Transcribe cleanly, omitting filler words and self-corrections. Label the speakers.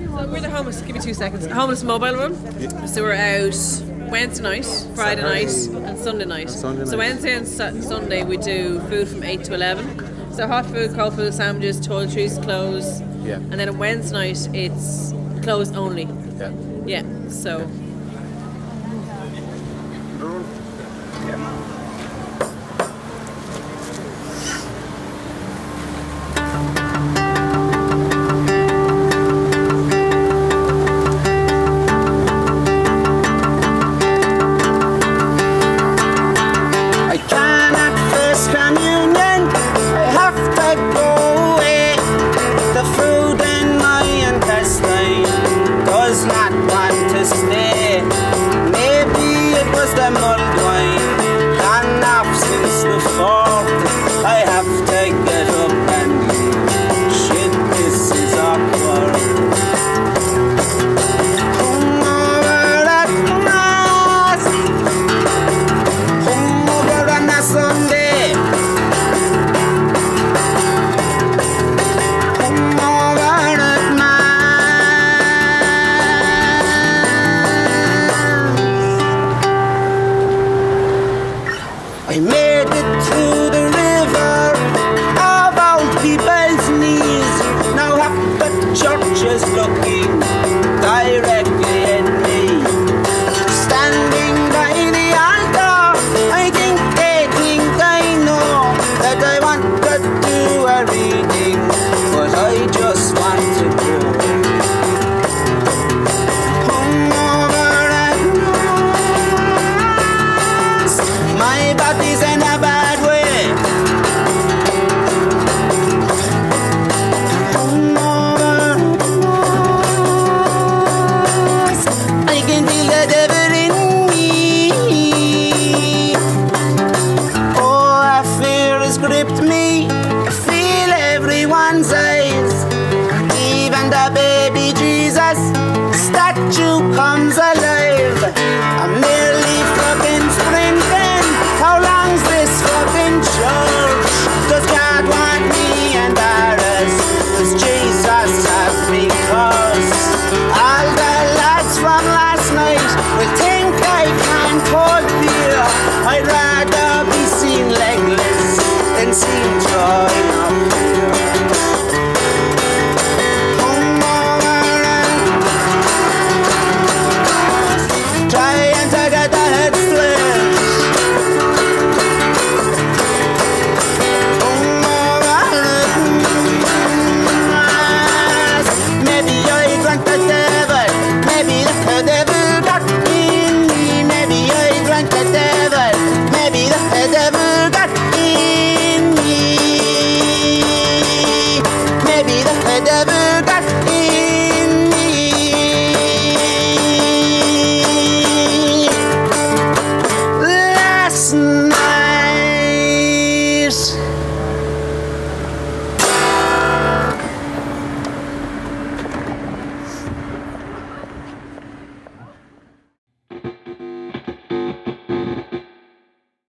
Speaker 1: So we're the homeless, give me 2 seconds, homeless mobile room. Yeah. So we're out Wednesday night, Friday night and Sunday night. So Wednesday and Sunday we do food from 8 to 11. So hot food, cold food, sandwiches, toiletries, clothes.
Speaker 2: Yeah.
Speaker 1: And then on Wednesday night it's clothes only.
Speaker 2: Yeah.
Speaker 1: Yeah, so.
Speaker 2: Yeah.
Speaker 3: I made it through the river of old people's knees. Now half the church is looking directly at me. Standing by the altar, I think they think I know that I want to do a reading, but I just want to go. My body's in a bad way. I can feel the devil in me. Oh, a fear has gripped me. I feel everyone's eyes. Even the baby Jesus statue comes alive. I'm nearly fucking sprinting. How long's this fucking church? Does God want me embarrassed? Does Jesus have me cursed? All the lads from last night will think I can't hold beer. I'd rather be seen legless than seen